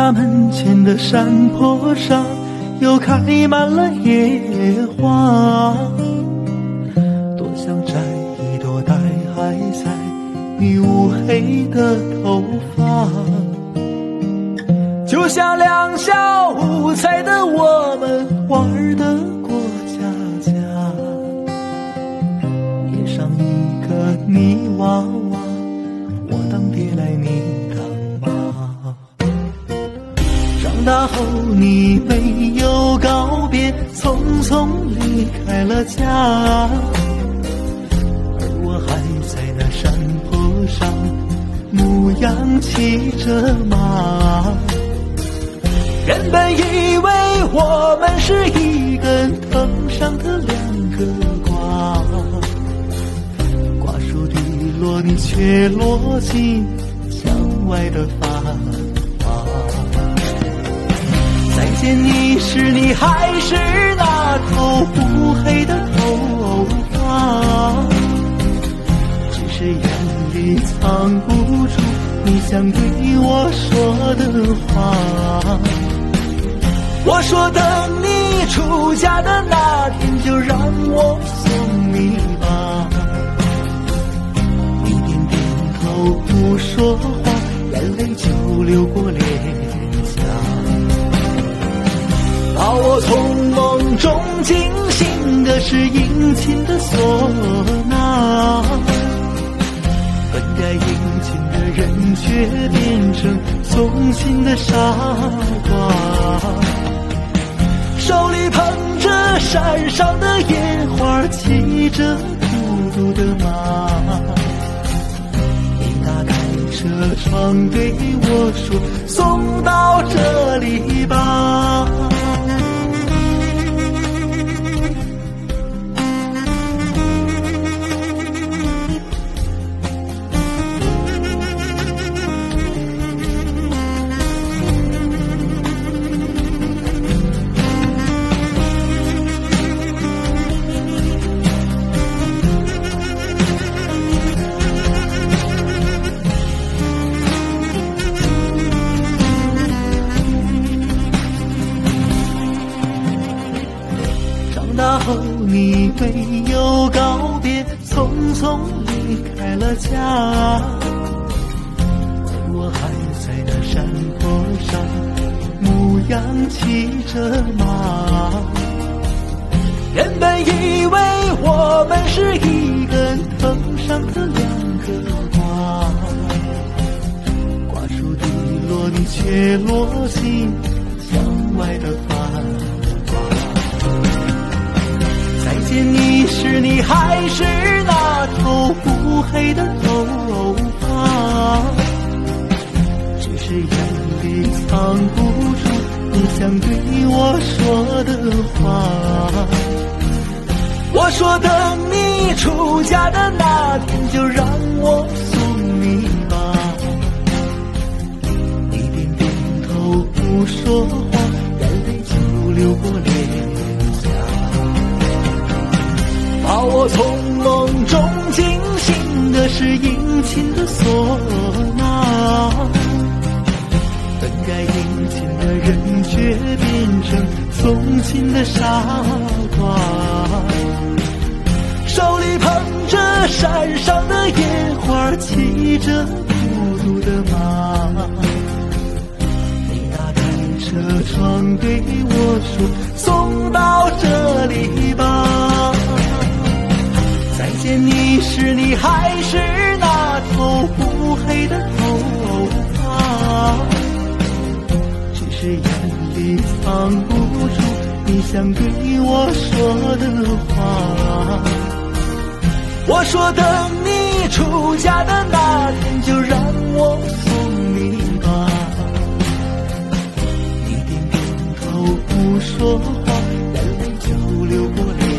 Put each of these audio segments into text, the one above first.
家门前的山坡上，又开满了野花，多想摘一朵戴还在你乌黑的头发。就像两小无猜的我们玩得过家家，捏上一个泥娃娃，我当爹来你当妈。长大后你没有告别，匆匆离开了家，而我还在那山坡上牧羊骑着马。原本以为我们是一根藤上的两个瓜，瓜熟蒂落，你却落进墙外的繁华。再见你时，你还是那头乌黑的头发，只是眼里藏不住你想对我说的话。我说等你出嫁的那天，就让我送你吧。你点点头不说话，眼泪就流过脸颊。把我从梦中惊醒的是殷勤的唢呐，本该殷勤的人却变成送信的傻瓜。手里捧着山上的野花，骑着孤独的马。你打开车窗对我说，送到这里吧。大后你没有告别，匆匆离开了家，而我还在那山坡上牧羊骑着马。原本以为我们是一根藤上的两个瓜，瓜熟蒂落，你却落进墙外的繁再见你时，你还是那头乌黑的头发，只是眼里藏不住你想对我说的话。我说等你出嫁的那天，就让我送你吧。你点点头不说话，眼泪就流过脸。把我从梦中惊醒的是殷勤的唢呐，本该殷勤的人却变成送信的傻瓜。手里捧着山上的野花，骑着孤独的马。你打开车窗对我说，送到这里吧。再见你时，你还是那头乌黑的头发，只是眼里藏不住你想对我说的话。我说等你出嫁的那天，就让我送你吧。你点点头不说话，眼泪就流过脸。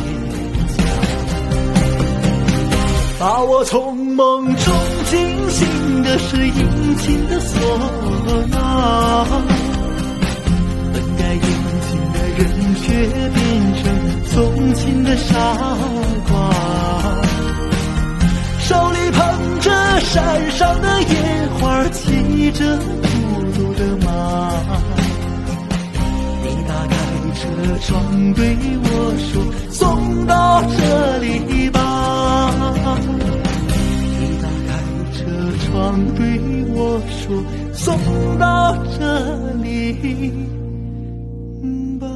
把我从梦中惊醒的是殷勤的唢呐，本该殷勤的人却变成送信的傻瓜。手里捧着山上的野花，骑着孤独的马。 窗对我说，送到这里吧。你打开车窗对我说，送到这里吧。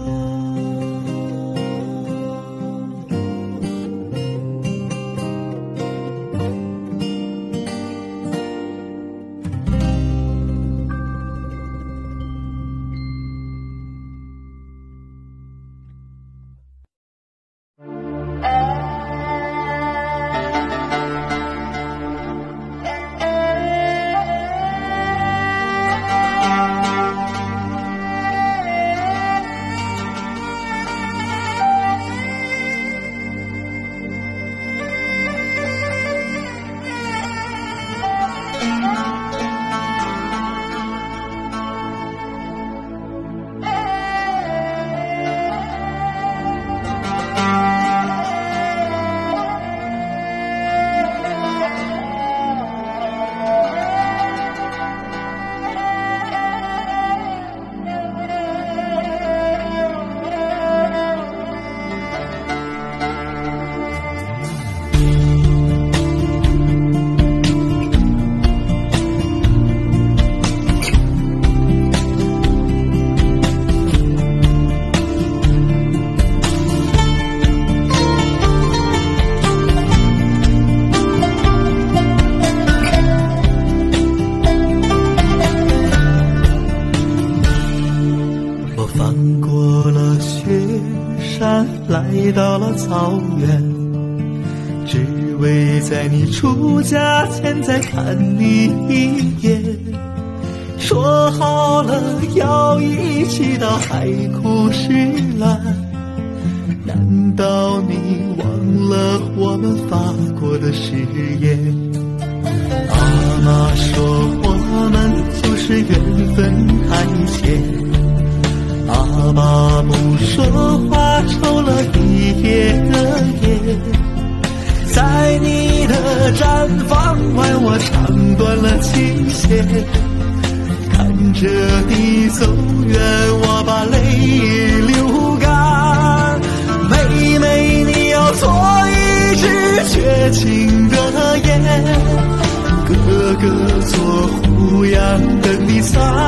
来到了草原，只为在你出嫁前再看你一眼。说好了要一起到海枯石烂，难道你忘了我们发过的誓言？妈妈说我们就是缘分太浅，爸爸不说话抽了一夜的烟，在你的毡房外我唱断了琴弦，看着你走远我把泪流干。妹妹你要做一只绝情的雁，哥哥做胡杨等你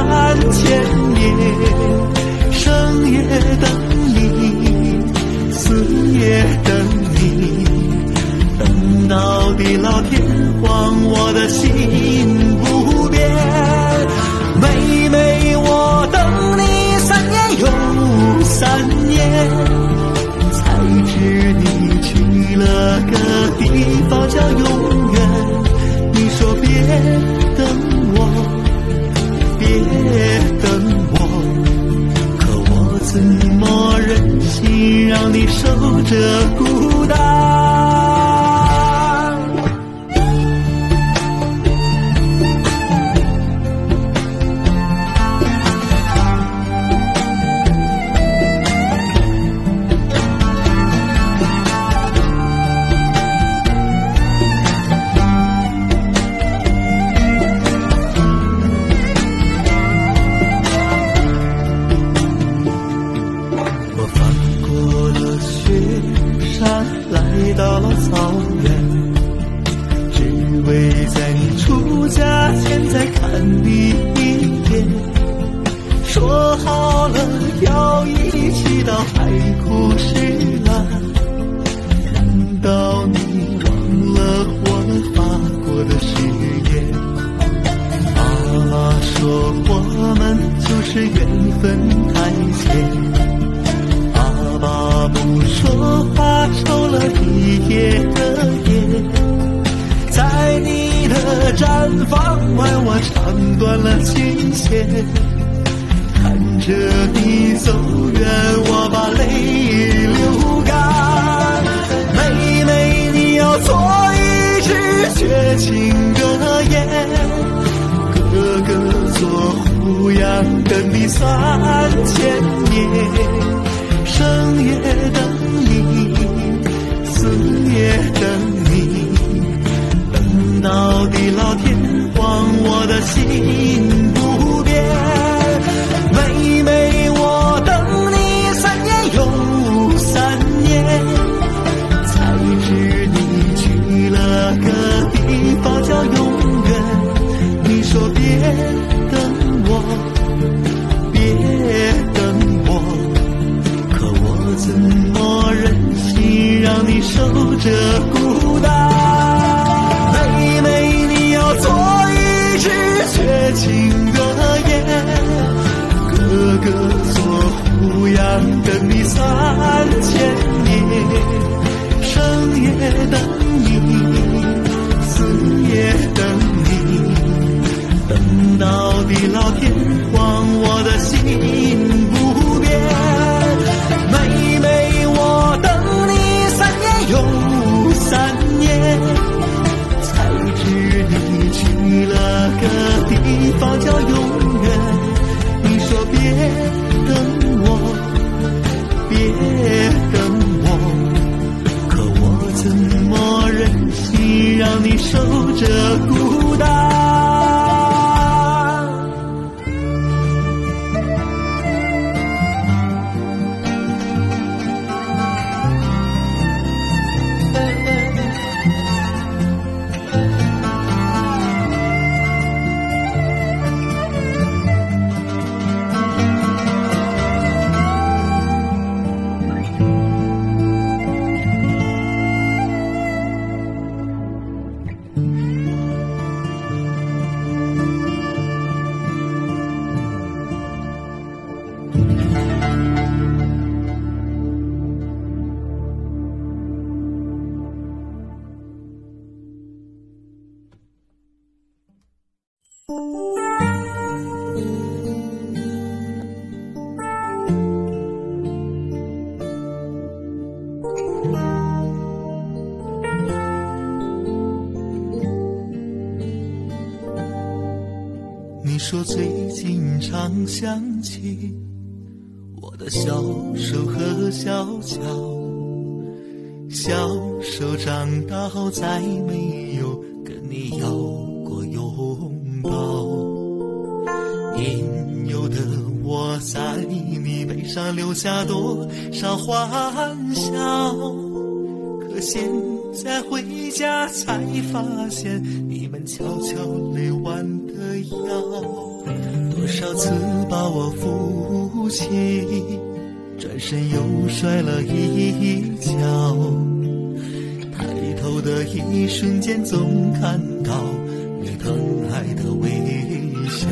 3000年。生也等你，死也等你，等到地老天荒我的心不变。妹妹我等你3年又3年，才知你去了个地方叫永远。你说别等我，别等我，怎么忍心让你守着孤单？来到了草原，只为在你出嫁前再看你一眼。说好了要一起到海枯石烂，难道你忘了我们发过的誓言？妈妈说我们就是缘分太浅，爸爸不说话抽了一夜的烟，在你的毡房外我唱断了琴弦，看着你走远我把泪流干。妹妹你要做一只绝情的雁，哥哥做胡杨等你3000年。生也等你，死也等你，等到地老天荒我的心不变。妹妹我等你3年又着孤单。妹妹，你要做一只绝情的雁，哥哥做虎羊等你3000年，生也等你，死也等你，等到地老天荒，我的心不变。妹妹，我等你3年又3年，才知你去了个地方叫永远。你说别等我，别等我，可我怎么忍心让你守着孤单？你说最近常想起我的小手和小脚，小手长到再没有跟你要过拥抱，应有的我在你背上留下多少欢笑，可现在回家才发现你们悄悄累弯的腰，多少次把我扶起，转身又摔了一跤，抬头的一瞬间总看到你疼爱的微笑，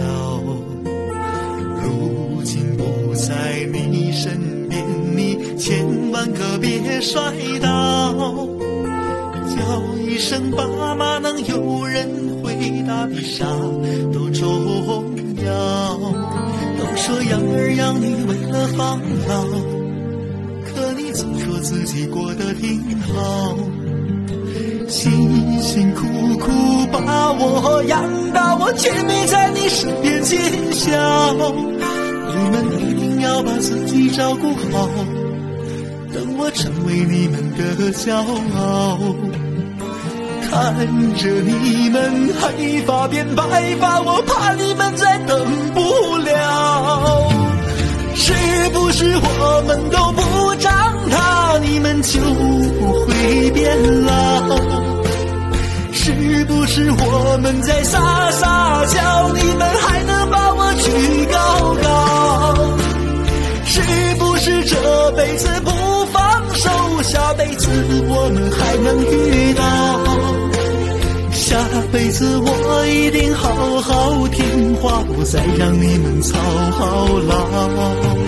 如今不在你身边，你千万可别摔倒，叫一声爸妈，能有人回答比啥都重要。都说养儿养女为了防老，可你总说自己过得挺好，辛辛苦苦把我养大，我却没在你身边尽孝。你们一定要把自己照顾好，等我成为你们的骄傲。看着你们黑发变白发，我怕你们再等不了。是不是我们都不长大，你们就不会变老？是不是我们在撒撒娇，你们还能把我举高高？是不是这辈子不放手，下辈子我们还能遇到？下辈子我一定好好听话，不再让你们操劳。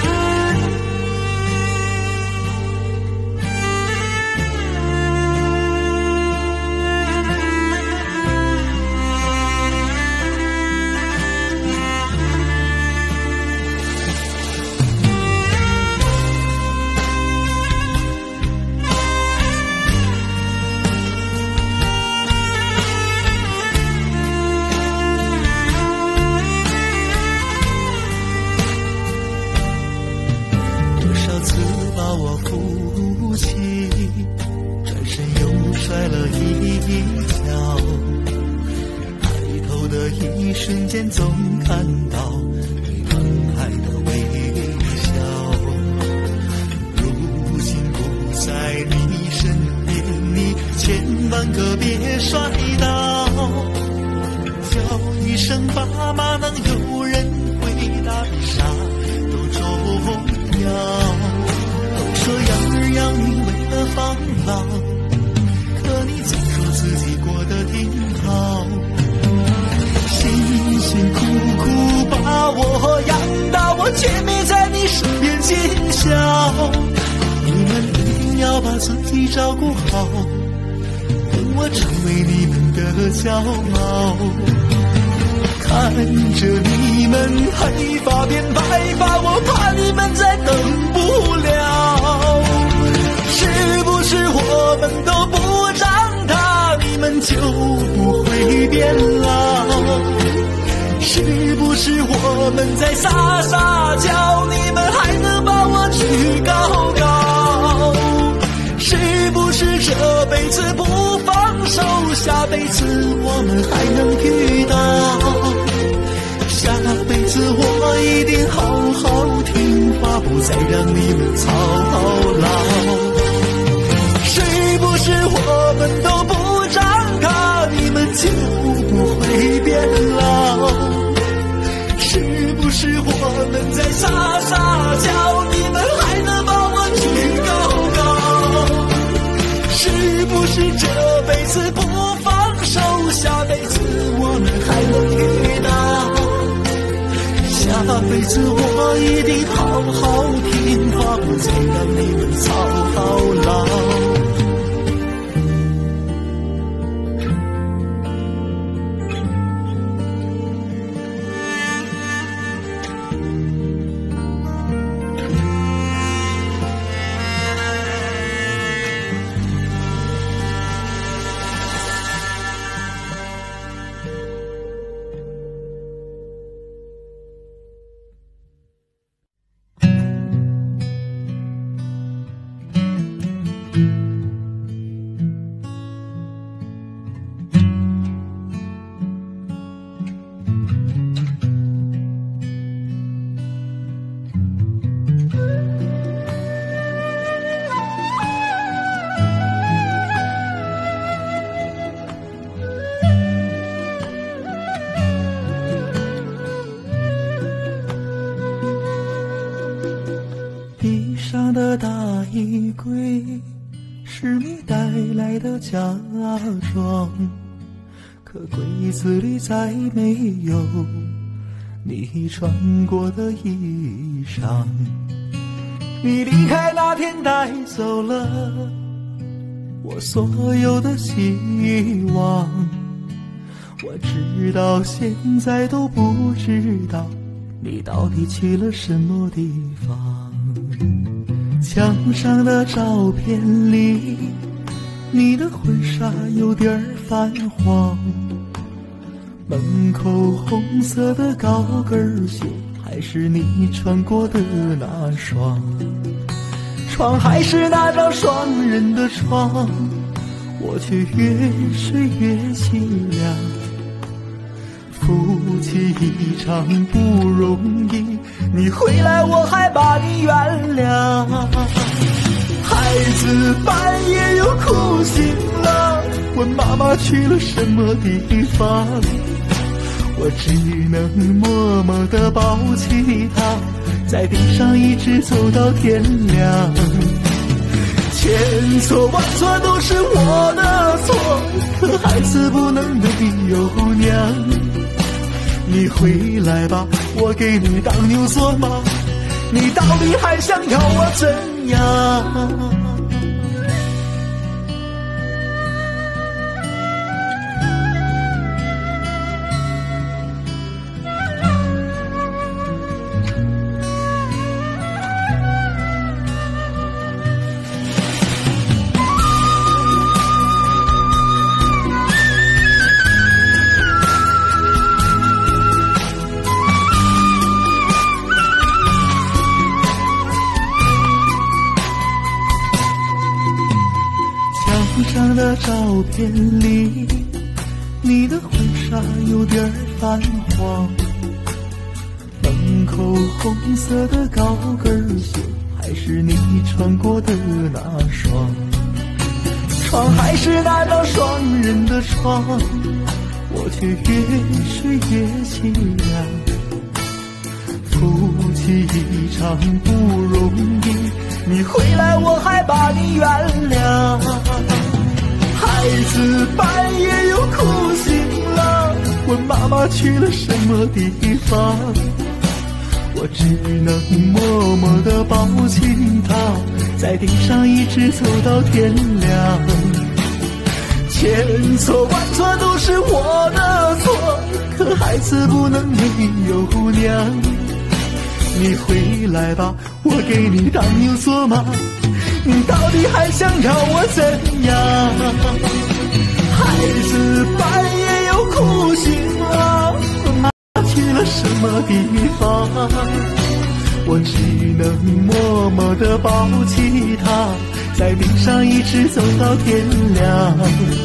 一瞬间总看到你疼爱的微笑，如今不在你身边，你千万可别摔倒，叫一声爸妈，能有人回答比啥都重要。都说养儿养女为了防老， 要把自己照顾好，等我成为你们的骄傲。看着你们黑发变白发，我怕你们再等不了。是不是我们都不长大，你们就不会变老？是不是我们在撒撒娇，你们还能把我举高高？是不是这辈子不放手，下辈子我们还能遇到？下辈子我一定好好听话，不再让你们操劳。是不是我们都不长大，你们就不会变老？是不是我们在撒撒娇，你们还能把我举高高？是不是这辈子不放手，下辈子我们还能遇到？下辈子我一定好好听话，不再让你们操劳。的大衣柜是你带来的嫁妆，可柜子里再没有你穿过的衣裳。你离开那天带走了我所有的希望，我直到现在都不知道你到底去了什么地方。墙上的照片里，你的婚纱有点泛黄，门口红色的高跟鞋还是你穿过的那双，床还是那张双人的床，我却越睡越凄凉。夫妻一场不容易，你回来我还把你原谅。孩子半夜又哭醒了，问妈妈去了什么地方，我只能默默地抱起他，在地上一直走到天亮。千错万错都是我的错，可孩子不能没有娘。你回来吧，我给你当牛做马，你到底还想要我怎样？上的照片里，你的婚纱有点泛黄，门口红色的高跟鞋还是你穿过的那双，床还是那张双人的床，我却越睡越凄凉。夫妻一场不容易，你回来我还把你原谅。孩子半夜又哭醒了，问妈妈去了什么地方， 我只能默默地抱紧她，在地上一直走到天亮。千错万错都是我的错，可孩子不能没有娘。你回来吧，我给你当牛做马，你到底还想要我怎样？孩子半夜又哭醒了，妈去了什么地方？我只能默默地抱起她，在地上一直走到天亮。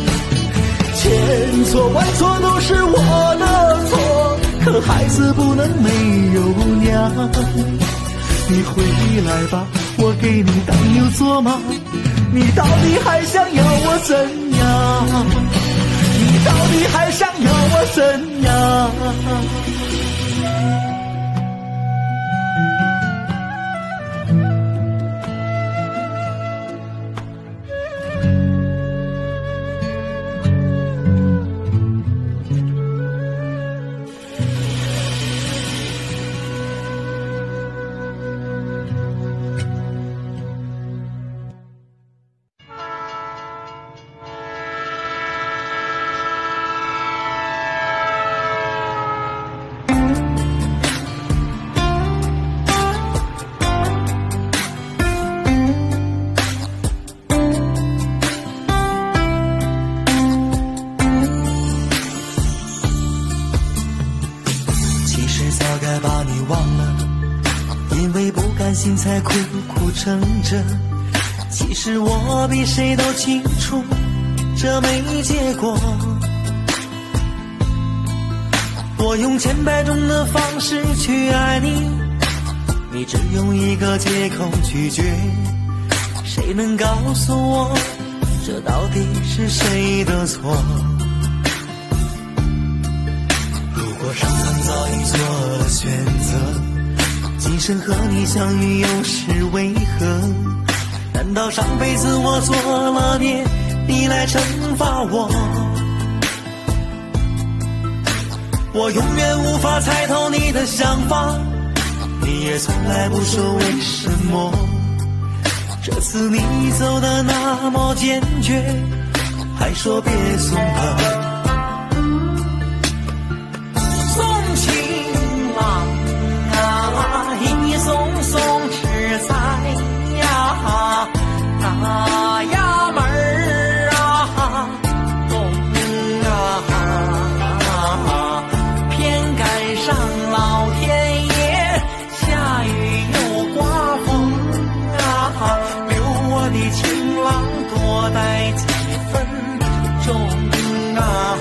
千错万错都是我的错，可孩子不能没有娘。你回来吧，我给你当牛做马，你到底还想要我怎样？你到底还想要我怎样？心才苦苦撑着，其实我比谁都清楚这没结果。我用千百种的方式去爱你，你只用一个借口拒绝。谁能告诉我这到底是谁的错？如果上苍早已做了选择，今生和你相遇又是为何？难道上辈子我做了孽，你来惩罚我？我永远无法猜透你的想法，你也从来不说为什么。这次你走的那么坚决，还说别松口。送吃菜呀，大衙门儿啊，东啊，偏赶上老天爷下雨又刮风啊，留我的情郎多待几分钟啊。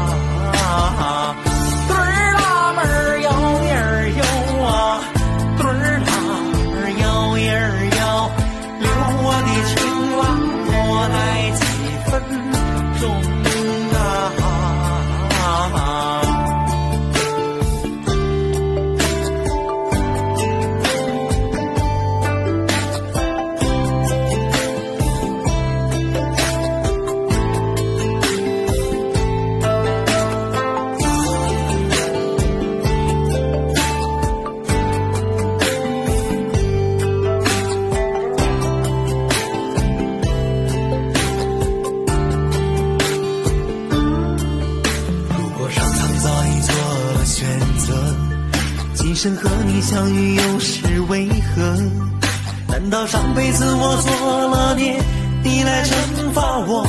今生和你相遇又是为何？难道上辈子我做了孽，你来惩罚我？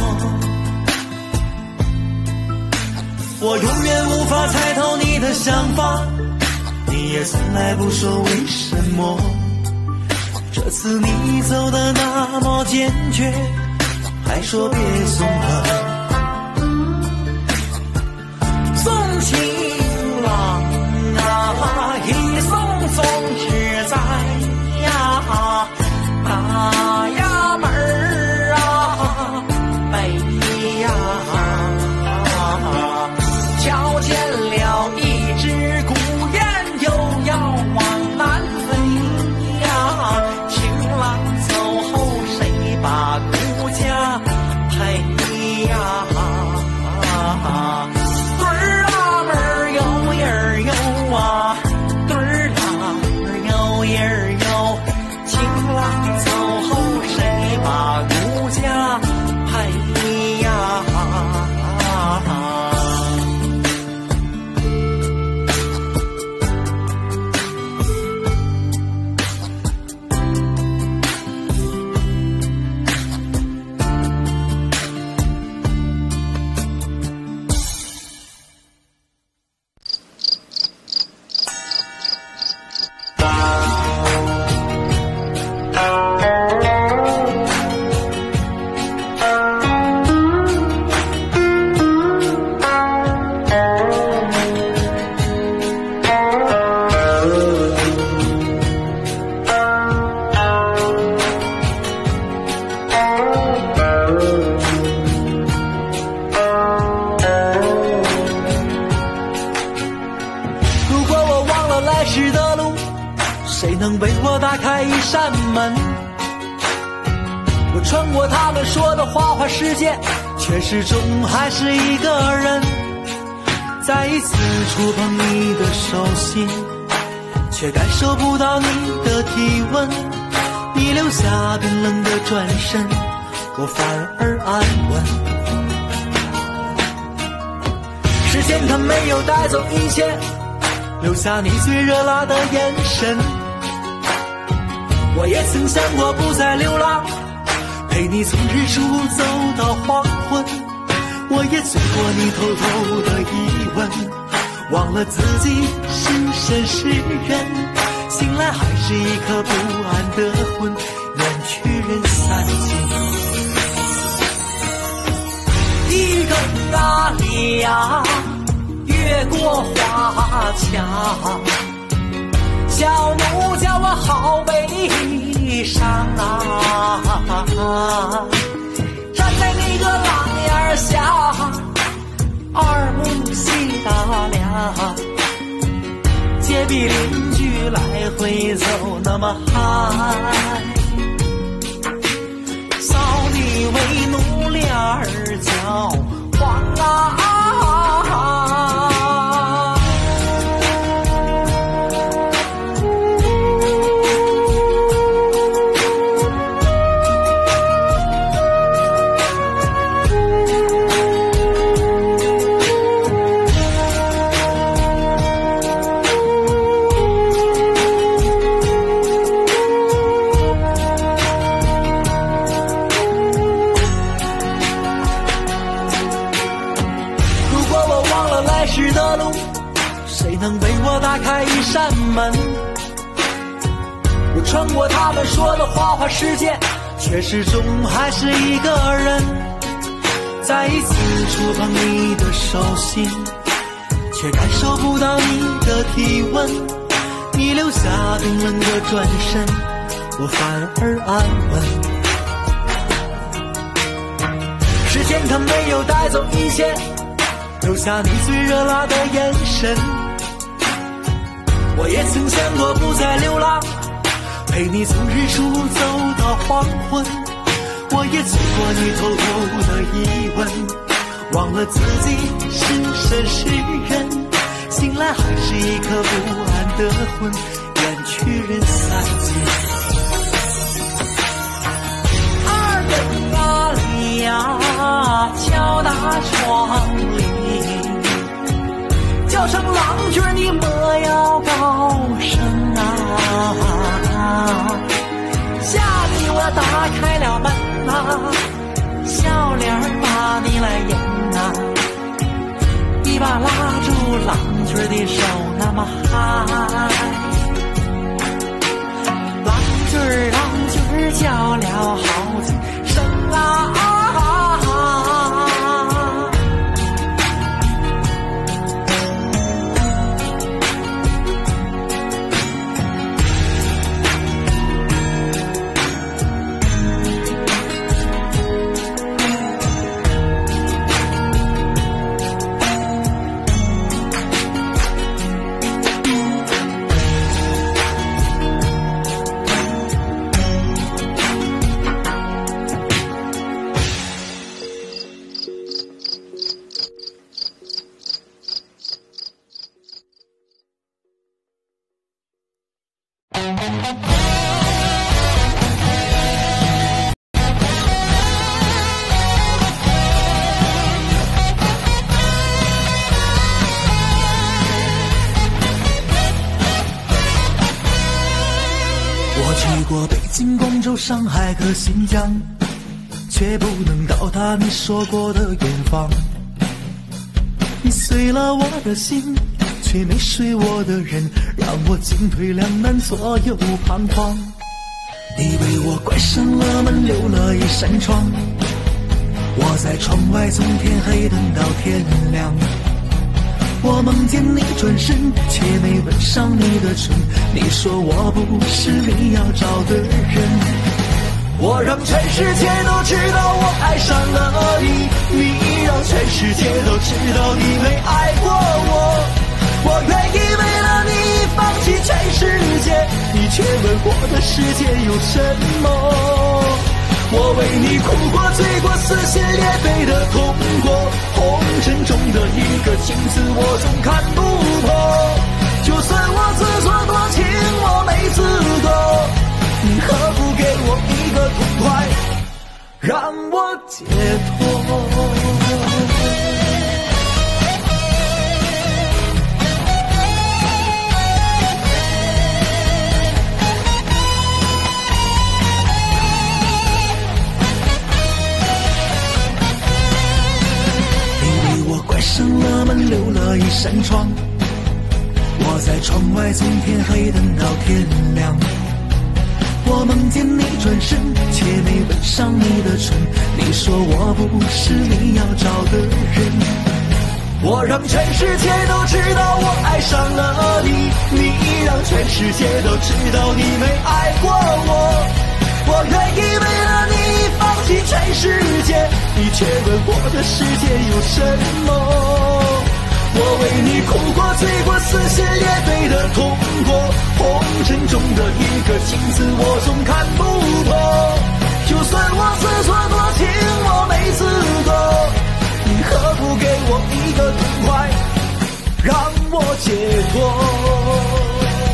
我永远无法猜透你的想法，你也从来不说为什么。这次你走的那么坚决，还说别松口。送情郎啊，一送送只在呀，大衙门儿啊，北呀，瞧见了一只孤雁，又要往南飞呀，情郎走后谁把孤家陪呀？对儿啦门儿有影儿有啊，对儿啦我打开一扇门，我穿过他们说的花花世界，却始终还是一个人。再一次触碰你的手心，却感受不到你的体温。你留下冰冷的转身，我反而安稳。时间它没有带走一切，留下你最热辣的眼神。我也曾想过不再流浪，陪你从日出走到黄昏。我也醉过你偷偷的疑问，忘了自己是神是人，醒来还是一颗不安的魂，远去人散尽。一更啊里呀，越过花墙，小奴叫我好悲伤啊，站在那个廊檐下，二目细打量，街壁邻居来回走那么嗨，扫地为奴脸儿叫黄啊。能为我打开一扇门，我穿过他们说的花花世界，却始终还是一个人。再一次触碰你的手心，却感受不到你的体温。你留下冰冷的转身，我反而安稳。时间它没有带走一切，留下你最热辣的眼神。我也曾想过不再流浪，陪你从日出走到黄昏。我也醉过你偷偷的疑问，忘了自己是神是人，醒来还是一颗不安的魂，远去人散尽。二更啊里呀，敲打窗棂，叫声郎君你莫要高声啊，下地我打开了门啊，笑脸把你来迎啊，一把拉住郎君的手那么嗨，郎君叫了好几声啊，上海和新疆，却不能到达你说过的远方。你碎了我的心，却没睡我的人，让我进退两难，左右彷徨。你为我关上了门，留了一扇窗，我在窗外从天黑等到天亮。我梦见你转身，却没吻上你的唇。你说我不是你要找的人，我让全世界都知道我爱上了你，你让全世界都知道你没爱过我。我愿意为了你放弃全世界，你却问我的世界有什么？我为你哭过醉过撕心裂肺的痛过，红尘中的一个情字我总看不破。就算我自作多情我没资格，你何不给我一个痛快，让我解脱。关上了门，留了一扇窗，我在窗外从天黑等到天亮。我梦见你转身，却没吻上你的唇。你说我不是你要找的人，我让全世界都知道我爱上了你，你让全世界都知道你没爱过我。我愿意为了你放弃全世界，你却问我的世界有什么？我为你哭过醉过撕心裂肺的痛过，红尘中的一个情字我总看不破。就算我自作多情我没资格，你何不给我一个痛快，让我解脱。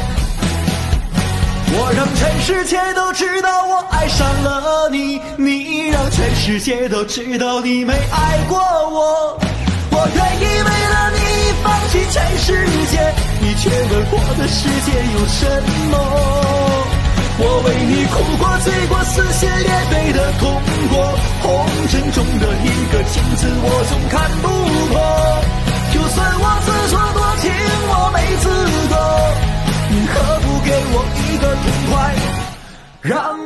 我让全世界都知道我爱上了你，你让全世界都知道你没爱过我。我愿意为了你放弃全世界，你却问我的世界有什么？我为你哭过醉过撕心裂肺的痛过，红尘中的一个情字我总看不破。就算我自作多情我没资格，你何不给我一个痛快，让